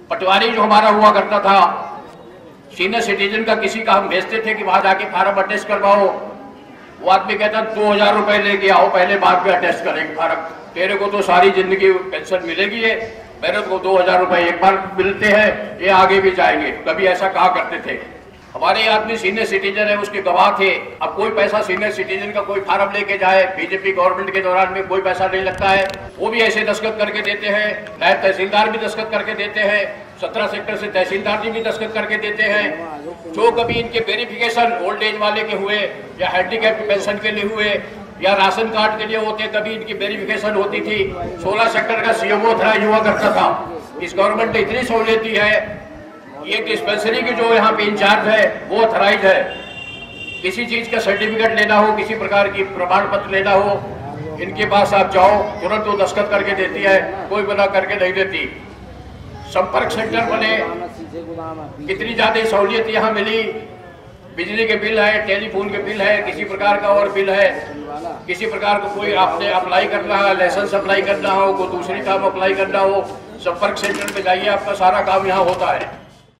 पटवारी जो हमारा हुआ करता था, सीनियर सिटीजन का किसी का हम भेजते थे कि वहां जाके फार्म अटेस्ट करवाओ, वो आदमी कहता 2000 रुपए लेके आओ, पहले बाद में अटेस्ट करेंगे फार्म, तेरे को तो सारी जिंदगी पेंशन मिलेगी है, मेरे को 2000 रुपए एक बार मिलते हैं, ये आगे भी जाएंगे। कभी ऐसा कहा करते थे। हमारे आदमी सीनियर सिटीजन है, उसके गवाह थे। अब कोई पैसा सीनियर सिटीजन का कोई फार्म लेके जाए, बीजेपी गवर्नमेंट के दौरान में कोई पैसा नहीं लगता है, वो भी ऐसे दस्तखत करके देते हैं। नायब तहसीलदार भी दस्तखत करके देते हैं, 17 सेक्टर से तहसीलदार जी भी दस्तखत करके देते हैं। जो कभी इनके वेरिफिकेशन ओल्ड एज वाले के हुए या हैंडीकैप पेंशन के लिए हुए या राशन कार्ड के लिए होते, तभी इनकी वेरिफिकेशन होती थी। 16 सेक्टर का सीएमओ हुआ करता था। इस गवर्नमेंट ने इतनी सहूलियत दी है, ये डिस्पेंसरी की जो यहाँ पे इंचार्ज है वो ऑथराइज है। किसी चीज का सर्टिफिकेट लेना हो, किसी प्रकार की प्रमाण पत्र लेना हो, इनके पास आप जाओ, तुरंत वो दस्तखत करके देती है, कोई मना करके नहीं देती। संपर्क सेंटर बने, कितनी ज्यादा सहूलियत यहाँ मिली। बिजली के बिल है, टेलीफोन के बिल है, किसी प्रकार का और बिल है, किसी प्रकार का कोई आपने अप्लाई करना है, लाइसेंस अप्लाई करना हो, कोई दूसरी काम अप्लाई करना हो, संपर्क सेंटर पे जाइए, आपका सारा काम यहाँ होता है।